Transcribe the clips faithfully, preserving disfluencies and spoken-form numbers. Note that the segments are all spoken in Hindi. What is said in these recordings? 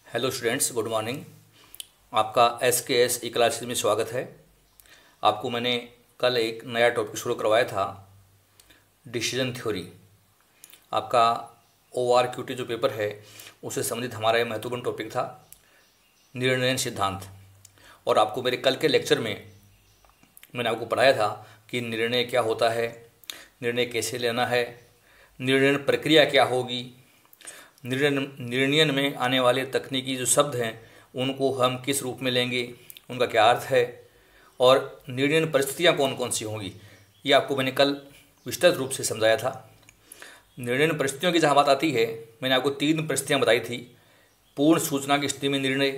Hello students, good morning. आपका S K S E classes में स्वागत है। आपको मैंने कल एक नया टॉपिक शुरू करवाया था, डिसीजन थ्योरी। आपका ओ आर क्यू टी जो पेपर है उससे संबंधित हमारा एक महत्वपूर्ण टॉपिक था, निर्णय सिद्धांत। और आपको मेरे कल के लेक्चर में मैंने आपको पढ़ाया था कि निर्णय क्या होता है, निर्णय कैसे लेना है, निर्णय प्रक्रिया क्या होगी, निर्णय निर्णय में आने वाले तकनीकी जो शब्द हैं उनको हम किस रूप में लेंगे, उनका क्या अर्थ है, और निर्णय परिस्थितियाँ कौन कौन सी होंगी, ये आपको मैंने कल विस्तृत रूप से समझाया था। निर्णय परिस्थितियों की जहाँ बात आती है, मैंने आपको तीन परिस्थितियाँ बताई थी। पूर्ण सूचना की स्थिति में निर्णय,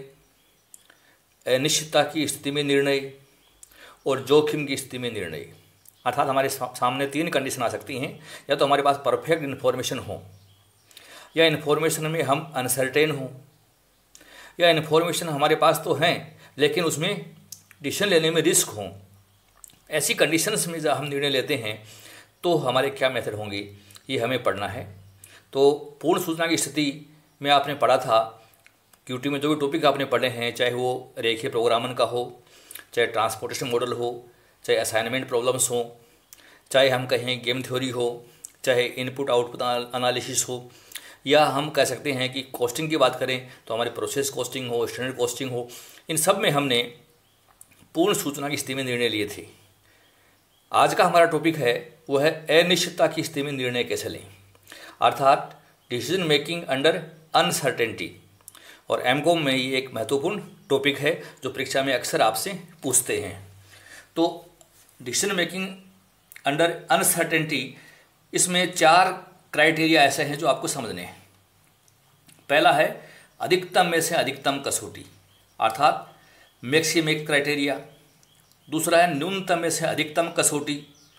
अनिश्चितता की स्थिति में निर्णय और जोखिम की स्थिति में निर्णय। अर्थात हमारे सामने तीन कंडीशन आ सकती हैं, या तो हमारे पास परफेक्ट इन्फॉर्मेशन हो, या इन्फॉर्मेशन में हम अनसर्टेन हों, या इन्फॉर्मेशन हमारे पास तो हैं लेकिन उसमें डिसीजन लेने में रिस्क हों। ऐसी कंडीशंस में जब हम निर्णय लेते हैं तो हमारे क्या मेथड होंगे, ये हमें पढ़ना है। तो पूर्ण सूचना की स्थिति में आपने पढ़ा था, क्यूटी में जो भी टॉपिक आपने पढ़े हैं, चाहे वो रेखीय प्रोग्रामन का हो, चाहे ट्रांसपोर्टेशन मॉडल हो, चाहे असाइनमेंट प्रॉब्लम्स हो, चाहे हम कहें गेम थ्योरी हो, चाहे इनपुट आउटपुट एनालिसिस हो, या हम कह सकते हैं कि कॉस्टिंग की बात करें तो हमारी प्रोसेस कॉस्टिंग हो, स्टैंडर्ड कॉस्टिंग हो, इन सब में हमने पूर्ण सूचना की स्थिति में निर्णय लिए थे। आज का हमारा टॉपिक है वो है अनिश्चितता की स्थिति में निर्णय कैसे लें, अर्थात डिसीजन मेकिंग अंडर अनसर्टेनिटी। और एम कॉम में ये एक महत्वपूर्ण टॉपिक है जो परीक्षा में अक्सर आपसे पूछते हैं। तो डिसीजन मेकिंग अंडर अनसर्टेनिटी, इसमें चार क्राइटेरिया ऐसे हैं जो आपको समझने हैं। पहला है अधिकतम में से अधिकतम कसौटी, अर्थात मैक्सिमिक क्राइटेरिया। दूसरा है न्यूनतम में से अधिकतम कसौटी,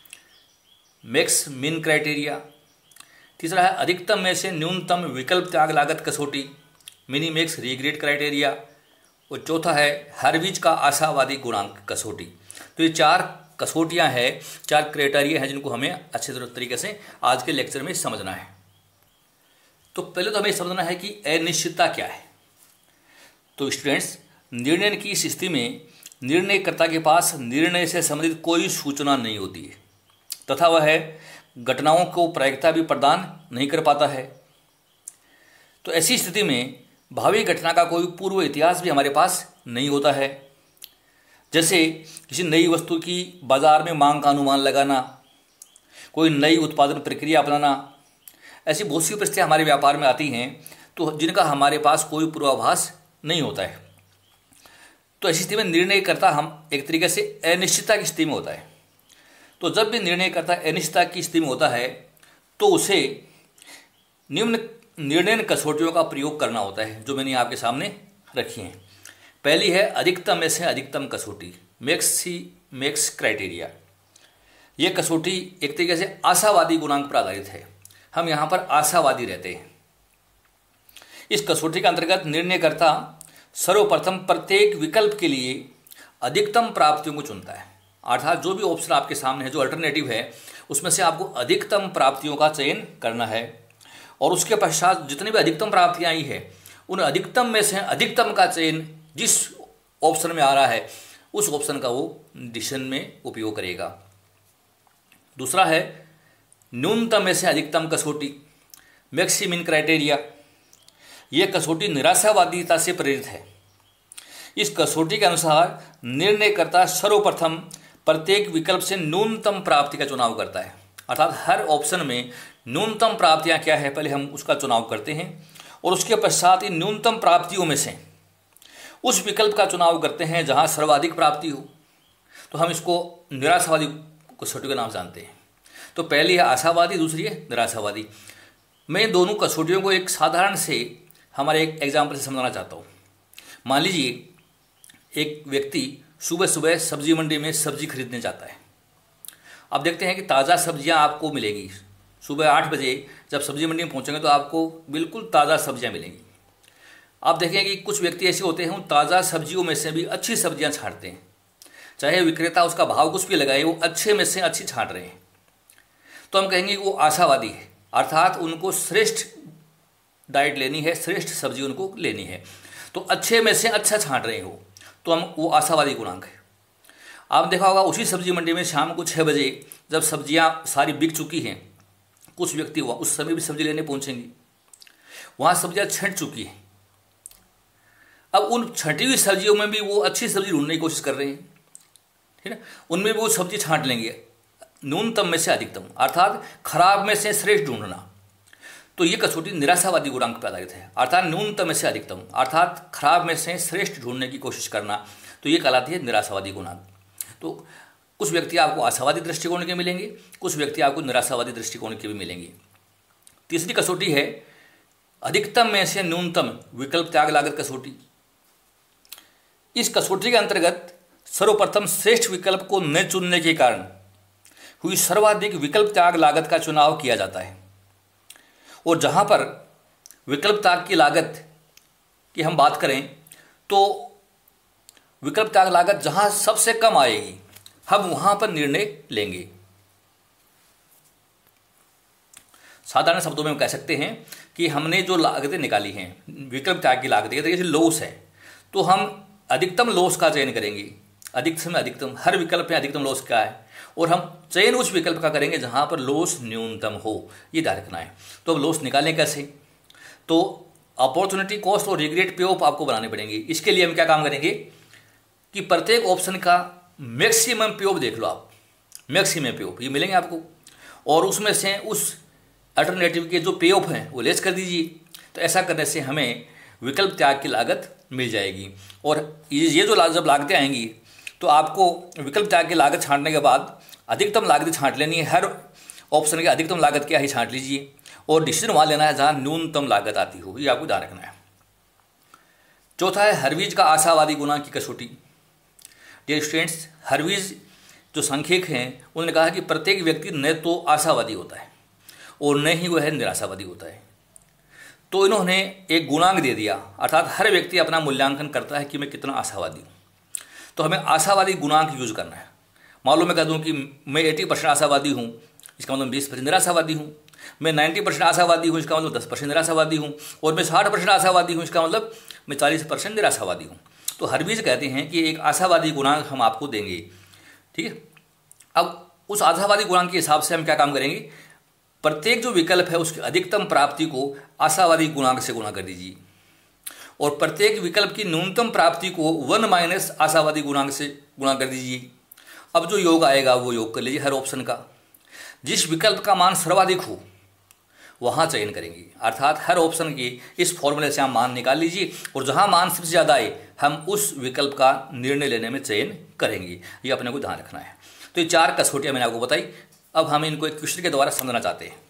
मैक्स मिन क्राइटेरिया। तीसरा है अधिकतम में से न्यूनतम विकल्प त्याग लागत कसौटी, मिनी मैक्स रिग्रेट क्राइटेरिया। और चौथा है हर्विज का आशावादी गुणांक कसौटी। तो ये चार कसौटियाँ हैं, चार क्राइटेरिया हैं जिनको हमें अच्छे तरीके से आज के लेक्चर में समझना है। तो पहले तो हमें समझना है कि अनिश्चितता क्या है। तो स्टूडेंट्स, निर्णय की इस स्थिति में निर्णयकर्ता के पास निर्णय से संबंधित कोई सूचना नहीं होती है तथा वह घटनाओं को प्रायिकता भी प्रदान नहीं कर पाता है। तो ऐसी स्थिति में भावी घटना का कोई पूर्व इतिहास भी हमारे पास नहीं होता है। जैसे किसी नई वस्तु की बाजार में मांग का अनुमान लगाना, कोई नई उत्पादन प्रक्रिया अपनाना, ऐसी बहुत सी परिस्थितियाँ हमारे व्यापार में आती हैं तो जिनका हमारे पास कोई पूर्वाभास नहीं होता है। तो ऐसी स्थिति में निर्णयकर्ता हम एक तरीके से अनिश्चितता की स्थिति में होता है। तो जब भी निर्णयकर्ता अनिश्चितता की स्थिति में होता है तो उसे निम्न निर्णय कसौटियों का प्रयोग करना होता है, जो मैंने आपके सामने रखी हैं। पहली है अधिकतम में से अधिकतम कसौटी, मैक्सी मैक्स क्राइटेरिया। ये कसौटी एक तरीके से आशावादी गुणांक पर आधारित है। हम यहाँ पर आशावादी रहते हैं। इस कसौटी के अंतर्गत निर्णयकर्ता सर्वप्रथम प्रत्येक विकल्प के लिए अधिकतम प्राप्तियों को चुनता है, अर्थात जो भी ऑप्शन आपके सामने है, जो अल्टरनेटिव है, उसमें से आपको अधिकतम प्राप्तियों का चयन करना है। और उसके पश्चात जितनी भी अधिकतम प्राप्तियाँ आई है उन अधिकतम में से अधिकतम का चयन जिस ऑप्शन में आ रहा है उस ऑप्शन का वो डिसीजन में उपयोग करेगा। दूसरा है न्यूनतम में से अधिकतम कसौटी, मैक्सिमिन क्राइटेरिया। यह कसौटी निराशावादिता से प्रेरित है। इस कसौटी के अनुसार निर्णयकर्ता सर्वप्रथम प्रत्येक विकल्प से न्यूनतम प्राप्ति का चुनाव करता है, अर्थात हर ऑप्शन में न्यूनतम प्राप्तियां क्या है पहले हम उसका चुनाव करते हैं और उसके पश्चात इन न्यूनतम प्राप्तियों में से उस विकल्प का चुनाव करते हैं जहां सर्वाधिक प्राप्ति हो। तो हम इसको निराशावादी कसौटी का नाम जानते हैं। तो पहली है आशावादी, दूसरी है निराशावादी। मैं इन दोनों कसौटियों को एक साधारण से हमारे एक एग्जाम्पल से समझाना चाहता हूँ। मान लीजिए एक व्यक्ति सुबह सुबह सब्जी मंडी में सब्जी खरीदने जाता है। आप देखते हैं कि ताज़ा सब्जियां आपको मिलेंगी। सुबह आठ बजे जब सब्जी मंडी में पहुंचेंगे तो आपको बिल्कुल ताज़ा सब्जियां मिलेंगी। आप देखेंगे कि कुछ व्यक्ति ऐसे होते हैं, उन ताज़ा सब्जियों में से भी अच्छी सब्जियां छांटते हैं, चाहे विक्रेता उसका भाव कुछ भी लगाए, वो अच्छे में से अच्छी छांट रहे हैं। तो हम कहेंगे कि वो आशावादी है, अर्थात उनको श्रेष्ठ डाइट लेनी है, श्रेष्ठ सब्जी उनको लेनी है। तो अच्छे में से अच्छा छांट रहे हो तो हम वो आशावादी गुणांक है। आप देखा होगा उसी सब्जी मंडी में शाम को छः बजे जब सब्जियां सारी बिक चुकी हैं, कुछ व्यक्ति हुआ उस समय भी सब्जी लेने पहुंचेंगे, वहाँ सब्जियां छंट चुकी हैं। अब उन छंटी हुई सब्जियों में भी वो अच्छी सब्जी ढूंढने की कोशिश कर रहे हैं, ठीक है, उनमें भी वो सब्जी छांट लेंगे न्यूनतम में से अधिकतम, अर्थात खराब में से श्रेष्ठ ढूंढना। तो ये कसौटी निराशावादी गुणांक पर आधारित है, अर्थात न्यूनतम में से अधिकतम अर्थात खराब में से श्रेष्ठ ढूंढने की कोशिश करना, तो ये कहलाती है निराशावादी गुणांक। तो कुछ व्यक्ति आपको आशावादी दृष्टिकोण के मिलेंगे, कुछ व्यक्ति आपको निराशावादी दृष्टिकोण के भी मिलेंगे। तीसरी कसौटी है अधिकतम में से न्यूनतम विकल्प त्याग लागत कसौटी। इस कसौटी के अंतर्गत सर्वप्रथम श्रेष्ठ विकल्प को न चुनने के कारण हुई सर्वाधिक विकल्प त्याग लागत का चुनाव किया जाता है, और जहां पर विकल्प त्याग की लागत की हम बात करें तो विकल्प त्याग लागत जहां सबसे कम आएगी हम वहां पर निर्णय लेंगे। साधारण शब्दों में हम कह सकते हैं कि हमने जो लागतें निकाली हैं विकल्प त्याग की लागतें, जैसे लॉस है तो हम अधिकतम लॉस का चयन करेंगे, अधिकतम अधिकतम हर विकल्प में अधिकतम लॉस क्या है, और हम चयन उस विकल्प का करेंगे जहां पर लॉस न्यूनतम हो, ये ध्यान रखना है। तो अब लॉस निकालें कैसे, तो अपॉर्चुनिटी कॉस्ट और रिग्रेट पे ऑफ आपको बनाने पड़ेंगे। इसके लिए हम क्या काम करेंगे कि प्रत्येक ऑप्शन का मैक्सिमम पे ऑफ देख लो आप, मैक्सिमम पे ऑफ ये मिलेंगे आपको, और उसमें से उस अल्टरनेटिव के जो पे ऑफ हैं वो लेस कर दीजिए। तो ऐसा करने से हमें विकल्प त्याग की लागत मिल जाएगी, और ये जो जब लागतें आएंगी तो आपको विकल्प त्याग की लागत छांटने के बाद अधिकतम लागत छांट लेनी है, हर ऑप्शन की अधिकतम लागत क्या है छांट लीजिए, और डिसीजन वहाँ लेना है जहाँ न्यूनतम लागत आती हो, ये आपको ध्यान रखना है। चौथा है हर्विज का आशावादी गुणांक की कसौटी। डियर स्टूडेंट्स, हर्विज जो सांख्यिक हैं उन्होंने कहा कि प्रत्येक व्यक्ति न तो आशावादी होता है और न ही वह निराशावादी होता है। तो इन्होंने एक गुणांक दे दिया, अर्थात हर व्यक्ति अपना मूल्यांकन करता है कि मैं कितना आशावादी हूँ। तो हमें आशावादी गुणांक यूज करना है। मान लो मैं कह दूँ कि मैं अस्सी परसेंट आशावादी हूँ, इसका मतलब बीस परसेंट निराशावादी हूँ। मैं नब्बे परसेंट आशावादी हूँ, इसका मतलब दस परसेंट निराशावादी हूँ। और मैं साठ परसेंट आशावादी हूँ, इसका मतलब मैं चालीस परसेंट निराशावादी हूँ। तो हर्विज कहते हैं कि एक आशावादी गुणांक हम आपको देंगे, ठीक है। अब उस आशावादी गुणांक के हिसाब से हम क्या काम करेंगे, प्रत्येक जो विकल्प है उसकी अधिकतम प्राप्ति को आशावादी गुणांक से गुणा कर दीजिए, और प्रत्येक विकल्प की न्यूनतम प्राप्ति को वन माइनस आशावादी गुणांक से गुणा कर दीजिए। अब जो योग आएगा वो योग कर लीजिए हर ऑप्शन का। जिस विकल्प का मान सर्वाधिक हो वहाँ चयन करेंगे, अर्थात हर ऑप्शन के इस फॉर्मूले से हम मान निकाल लीजिए, और जहाँ मान सबसे ज़्यादा आए हम उस विकल्प का निर्णय लेने में चयन करेंगे। ये अपने को ध्यान रखना है। तो ये चार कसौटियाँ मैंने आपको बताई। अब हम इनको एक क्वेश्चन के द्वारा समझना चाहते हैं।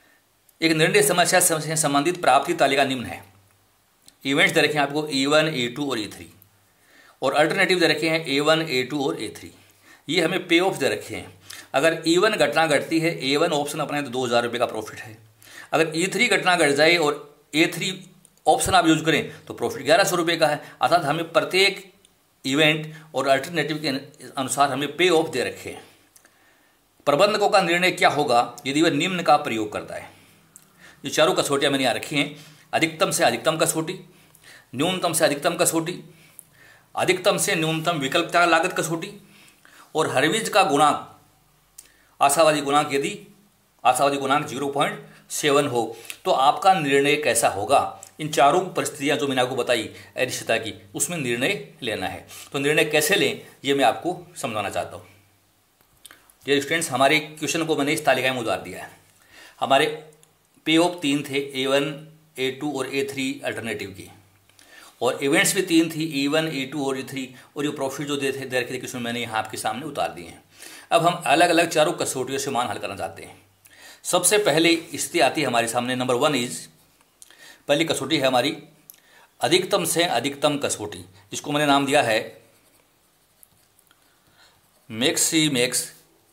एक निर्णय समस्या से संबंधित प्राप्ति तालिका निम्न है। इवेंट्स दे रखे हैं आपको ए वन, ए टू और ए थ्री, और अल्टरनेटिव दे रखे हैं ए वन, ए टू और ए थ्री। ये हमें पे ऑफ दे रखे हैं। अगर ए वन घटना घटती है, ए वन ऑप्शन अपने तो दो हज़ार रुपये का प्रॉफिट है। अगर ए थ्री घटना घट जाए और ए थ्री ऑप्शन आप यूज करें तो प्रॉफिट ग्यारह सौ रुपये का है। अर्थात हमें प्रत्येक इवेंट और अल्टरनेटिव के अनुसार हमें पे ऑफ दे रखे हैं। प्रबंधकों का निर्णय क्या होगा यदि वह निम्न का प्रयोग करता है। ये चारों कसौटियाँ मैंने यहाँ रखी हैं। अधिकतम से अधिकतम कसौटी, न्यूनतम से अधिकतम कसौटी, अधिकतम से न्यूनतम विकल्प त्याग लागत कसौटी, और हर्विज का गुणांक आशावादी गुणांक यदि आशावादी गुणांक जीरो पॉइंट सेवन हो तो आपका निर्णय कैसा होगा। इन चारों परिस्थितियां जो मैंने आपको बताई अनिश्चितता की, उसमें निर्णय लेना है। तो निर्णय कैसे लें ये मैं आपको समझाना चाहता हूँ। डियर स्टूडेंट्स, हमारे क्वेश्चन को मैंने इस तालिका में उतार दिया है। हमारे पे ऑफ तीन थे, ए वन, ए टू और ए थ्री अल्टरनेटिव की, और इवेंट्स भी तीन थी, ए वन, ए टू और ए थ्री, और ये प्रॉफिट जो दे थे दे रखे थे क्वेश्चन मैंने यहाँ आपके सामने उतार दिए हैं। अब हम अलग अलग चारों कसौटियों से मान हल करना चाहते हैं। सबसे पहले स्थिति आती है हमारे सामने, नंबर वन इज, पहली कसौटी है हमारी अधिकतम से अधिकतम कसौटी, जिसको मैंने नाम दिया है मैक्सी मैक्स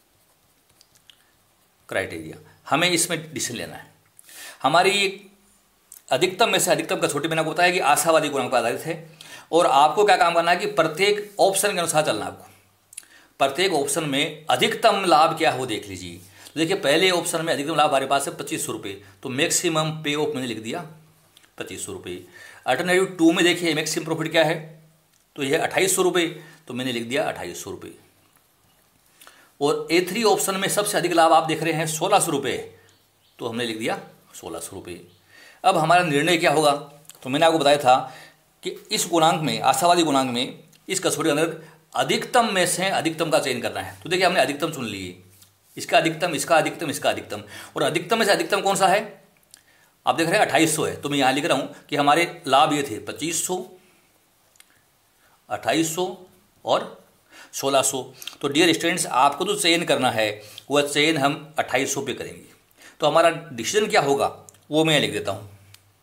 क्राइटेरिया। हमें इसमें डिसीजन लेना है। हमारी अधिकतम में से अधिकतम कसौटी मैंने आपको बताया कि आशावादी गुणांक पर आधारित है, और आपको क्या काम करना है कि प्रत्येक ऑप्शन के अनुसार चलना है। आपको प्रत्येक ऑप्शन में अधिकतम लाभ क्या है वो देख लीजिए। तो देखिए पहले ऑप्शन में अधिकतम लाभ हमारे पास है पच्चीस सौ रुपये, तो मैक्सिमम पे ऑफ मैंने लिख दिया पच्चीस सौ रुपये। अल्टरनेटिव टू में देखिए मैक्सिमम प्रॉफिट क्या है, तो यह अट्ठाईस सौ रुपये, तो मैंने लिख दिया अट्ठाईस सौ रुपये। और ए थ्री ऑप्शन में सबसे अधिक लाभ आप देख रहे हैं सोलह सौ रुपये, तो हमने लिख दिया सोलह सौ रुपये। अब हमारा निर्णय क्या होगा, तो मैंने आपको बताया था कि इस गुणांक में, आशावादी गुणांक में, इस कसौटी के अंदर अधिकतम में से अधिकतम का चयन करना है। तो देखिए हमने अधिकतम चुन लिए, इसका अधिकतम, इसका अधिकतम, इसका अधिकतम, और अधिकतम में से अधिकतम कौन सा है, आप देख रहे हैं अट्ठाईस सौ है। तो मैं यहाँ लिख रहा हूँ कि हमारे लाभ ये थे पच्चीस सौ, अट्ठाईस सौ और सोलह सौ। तो डियर स्टूडेंट्स, आपको जो चयन करना है वह चयन हम अट्ठाईस सौ पे करेंगे। तो हमारा डिसीजन क्या होगा वो मैं लिख देता हूँ।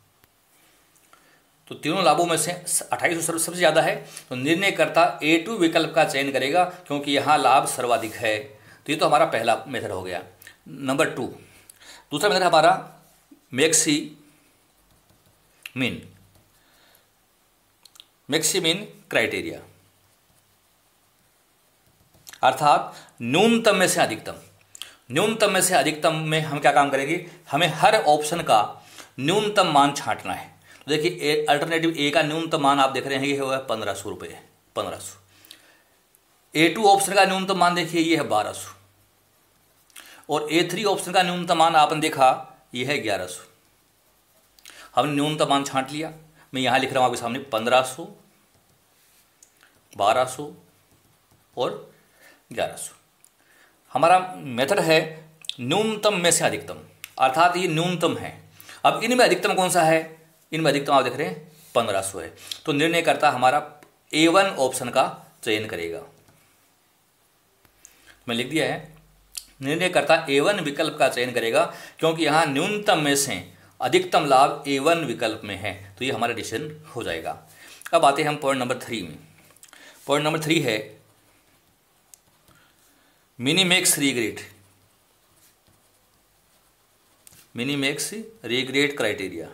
तो तीनों लाभों में से अट्ठाईस सौ सबसे ज़्यादा है, तो निर्णयकर्ता ए टू विकल्प का चयन करेगा क्योंकि यहाँ लाभ सर्वाधिक है। तो ये तो हमारा पहला मेथड हो गया। नंबर टू, दूसरा मेथड हमारा maximin, maximin criteria, अर्थात न्यूनतम में से अधिकतम। न्यूनतम में से अधिकतम में हम क्या काम करेंगे, हमें हर ऑप्शन का न्यूनतम मान छांटना है। तो देखिए अल्टरनेटिव ए का न्यूनतम मान आप देख रहे हैं ये है पंद्रह सौ रुपये, पंद्रह सौ। ए टू ऑप्शन का न्यूनतम मान देखिए ये है बारह सौ, और ए थ्री ऑप्शन का न्यूनतम मान आपने देखा ये है ग्यारह सौ। हमने न्यूनतम मान छांट लिया। मैं यहाँ लिख रहा हूँ आपके सामने पंद्रह सौ, बारह सौ और ग्यारह सौ। हमारा मेथड है न्यूनतम में से अधिकतम, अर्थात ये न्यूनतम है। अब इनमें अधिकतम कौन सा है, इनमें अधिकतम आप देख रहे हैं पंद्रह सौ है। तो निर्णयकर्ता हमारा ए वन ऑप्शन का चयन करेगा। मैं लिख दिया है निर्णयकर्ता ए वन विकल्प का चयन करेगा क्योंकि यहाँ न्यूनतम में से अधिकतम लाभ ए वन विकल्प में है। तो ये हमारा डिसीजन हो जाएगा। अब आते हैं हम पॉइंट नंबर थ्री में। पॉइंट नंबर थ्री है minimax regret, minimax regret criteria.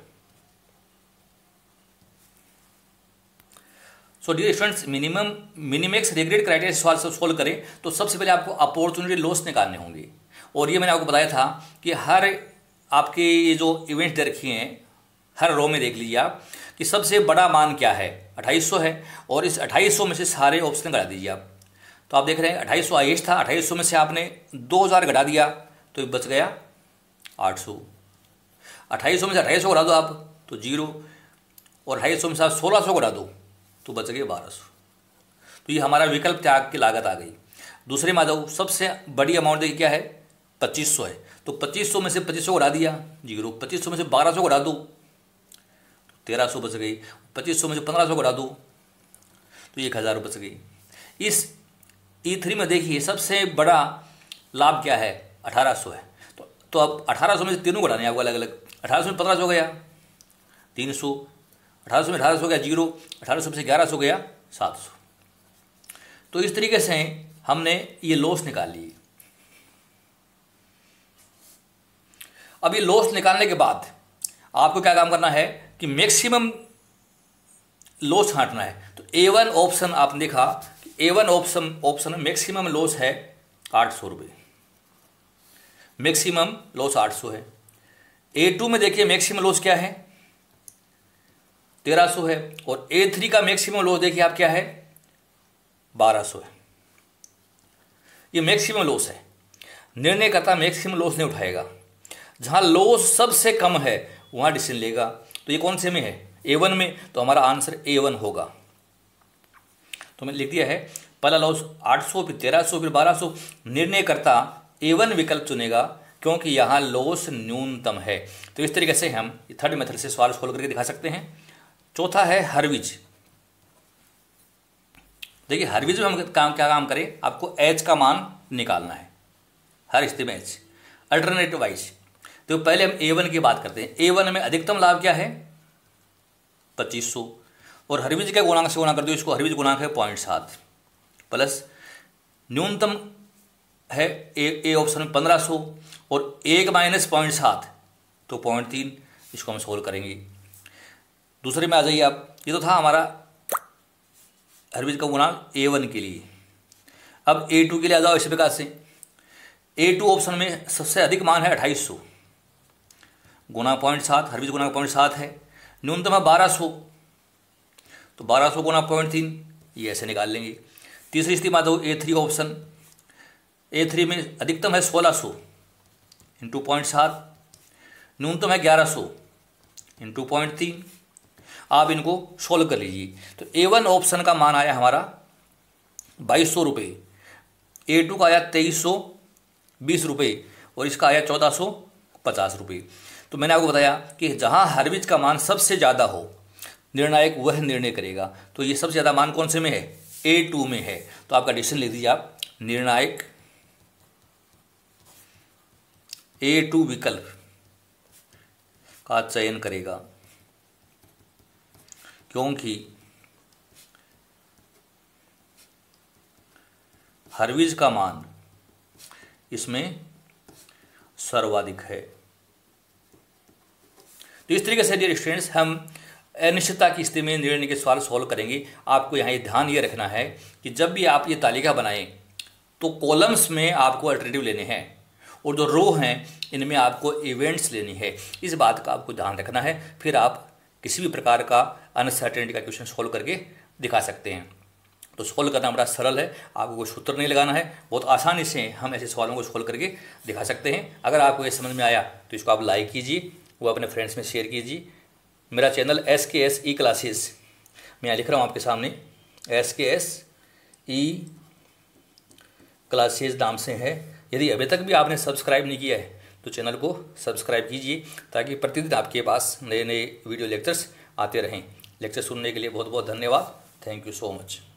So dear students, minimum minimax regret criteria सवाल सोल्व करें तो सबसे पहले आपको अपॉर्चुनिटी लॉस निकालने होंगे। और ये मैंने आपको बताया था कि हर आपके ये जो इवेंट दे रखी हैं हर रो में देख लीजिए आप कि सबसे बड़ा मान क्या है, अट्ठाईस सौ है, और इस अट्ठाईस सौ में से सारे ऑप्शन घटा दीजिए आप। तो आप देख रहे हैं अट्ठाईस सौ आईएस था, अट्ठाईस सौ में से आपने दो हज़ार घटा दिया तो बच गया आठ सौ। अट्ठाईस सौ में से अट्ठाईस सौ घटा दो आप तो जीरो, और अट्ठाईस सौ में से आप सोलह सौ घटा दो तो बच गए बारह सौ। तो ये हमारा विकल्प त्याग की लागत आ गई। दूसरे में आ जाओ, सबसे बड़ी अमाउंट देखिए क्या है, पच्चीस सौ है। तो पच्चीस सौ में से पच्चीस सौ घटा दिया जीरो, पच्चीस सौ में से बारह सौ घटा दो तेरह सौ बच गई, पच्चीस सौ में से पंद्रह सौ घटा दो तो एक हज़ार बच गई। इस ई थ्री में देखिए सबसे बड़ा लाभ क्या है, अठारह सौ है। तो तो अब अठारह सौ में से तीनों घटाने आपको अलग अलग। अठारह सौ में पंद्रह सौ गया तीन सौ, अठारह सौ में अठारह सौ गया जीरो, अठारह सौ में से ग्यारह सौ गया सात सौ। तो इस तरीके से हमने ये लॉस निकाल लिए। अब ये लॉस निकालने के बाद आपको क्या काम करना है कि मैक्सिमम लॉस छांटना है। तो ए वन ऑप्शन आपने देखा, A one option option maximum loss है आठ सौ रुपये, मैक्सिमम लॉस आठ सौ है। ए टू में देखिए मैक्सिमम लॉस क्या है, तेरह सौ है, और ए थ्री का मैक्सिमम लॉस देखिए आप क्या है, बारह सौ है। ये मैक्सिमम लॉस है। निर्णयकर्ता मैक्सिमम लॉस नहीं उठाएगा, जहां लॉस सबसे कम है वहां डिसीजन लेगा। तो ये कौन से में है, ए वन में, तो हमारा आंसर ए वन होगा। तो मैंने लिख दिया है पहला लॉस आठ सौ, फिर तेरह सौ, फिर बारह सौ। निर्णयकर्ता ए वन विकल्प चुनेगा क्योंकि यहाँ लॉस न्यूनतम है। तो इस तरीके से हम थर्ड मेथड से सवाल सोल्व करके दिखा सकते हैं। चौथा है हरविज। देखिए हरविज में हम काम क्या काम करें, आपको एच का मान निकालना है, हर स्थिति में एच, अल्टरनेटिव वाइज। तो पहले हम ए वन की बात करते हैं। ए वन में अधिकतम लाभ क्या है, पच्चीस सौ, और हरविज के गुणांक से गुणा कर दो इसको, हरविज गुणांक है पॉइंट सात, प्लस न्यूनतम है ए ए ऑप्शन में पंद्रह सौ, और एक माइनस पॉइंट सात तो पॉइंट तीन। इसको हम सोल्व करेंगे। दूसरे में आ जाइए आप, ये तो था हमारा हरविज का गुणांक ए वन के लिए। अब ए टू के लिए आ जाओ इसी प्रकार से। ए टू ऑप्शन में सबसे अधिक मान है अट्ठाईस सौ, गुणा पॉइंट सात, हरविज गुणा पॉइंट सात है, न्यूनतम है बारह सौ, तो बारह सौ गुना पॉइंट तीन, ये ऐसे निकाल लेंगे। तीसरी स्थिति में तो A three option, A three में अधिकतम है सोलह सौ इंटू पॉइंट सात, न्यूनतम है ग्यारह सौ इंटू पॉइंट तीन। आप इनको सोल्व कर लीजिए। तो ए वन ऑप्शन का मान आया हमारा बाईस सौ रुपये, ए टू का आया तेईस सौ बीस रुपये और इसका आया चौदह सौ पचास रुपये। तो मैंने आपको बताया कि जहाँ हर्विज का मान सबसे ज़्यादा हो, निर्णायक वह निर्णय करेगा। तो ये सबसे ज़्यादा मान कौन से में है? ए टू में है। तो आपका डिसीजन लिख दीजिए आप, निर्णायक ए टू विकल्प का चयन करेगा, क्योंकि हर्विज का मान इसमें सर्वाधिक है। तो इस तरीके से डियर स्टूडेंट्स हम अनिश्चितता की स्थिति में निर्णय के सवाल सॉल्व करेंगे। आपको यहाँ ये ध्यान ये रखना है कि जब भी आप ये तालिका बनाएं तो कॉलम्स में आपको अल्टरनेटिव लेने हैं और जो रो हैं इनमें आपको इवेंट्स लेनी है। इस बात का आपको ध्यान रखना है, फिर आप किसी भी प्रकार का अनसर्टेनिटी का क्वेश्चन सॉल्व करके दिखा सकते हैं। तो सॉल्व करना बड़ा सरल है, आपको कोई सूत्र नहीं लगाना है, बहुत आसानी से हम ऐसे सवालों को सॉल्व करके दिखा सकते हैं। अगर आपको ये समझ में आया तो इसको आप लाइक कीजिए, वो अपने फ्रेंड्स में शेयर कीजिए। मेरा channel S K S E classes, मैं यहाँ लिख रहा हूँ आपके सामने, S K S E classes नाम से है। यदि अभी तक भी आपने सब्सक्राइब नहीं किया है तो चैनल को सब्सक्राइब कीजिए, ताकि प्रतिदिन आपके पास नए नए वीडियो लेक्चर्स आते रहें। लेक्चर सुनने के लिए बहुत बहुत धन्यवाद। Thank you so much.